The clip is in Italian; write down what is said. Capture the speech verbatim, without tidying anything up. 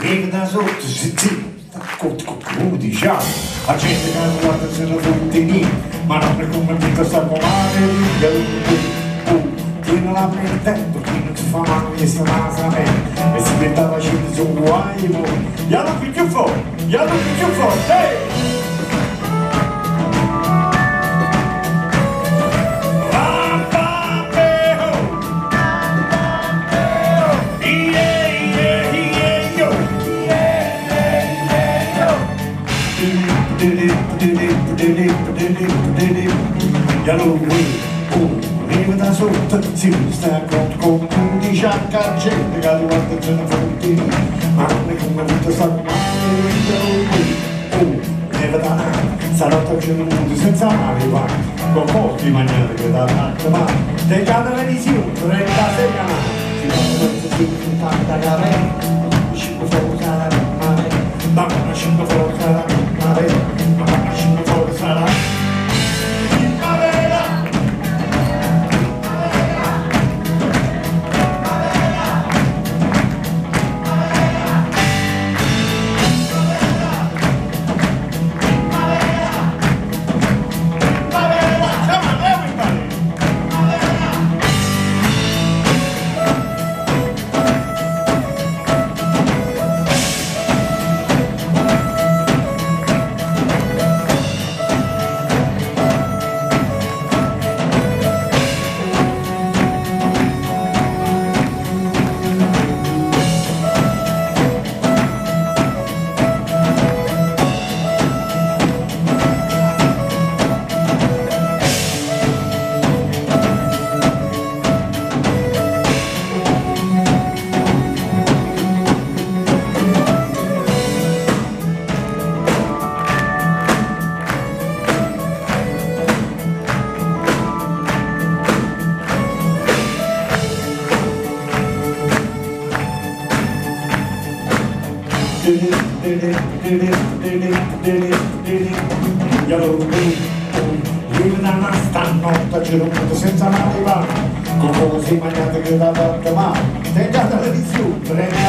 viene da sotto, si sta con come diciamo, la gente che non guarda se la tutti lì, ma non è come mica sta comare, tiene la perdendo, chi non si fa male e sta nasamente, e si mette la gente su guai, gli hanno più forte, gli hanno più forte, Yellow way, oh, vive da sotto, si sta con con un di sciacca gente che guarda c'è una fonte, ma non è come tutto sta male, yellow way, oh, vive da nada, stanotte c'è un mondo senza male, va, con pochi mangiare che da parte, ma te cada televisione, trentasei canali, si fanno queste film fatta capire, cinque fuoco sarà, ma una cinque fuoco sarà, ma una cinque fuoco sarà. Vive da una stanotte c'è un punto senza male va, con cose mangiate che da parte male, tenga la televisione,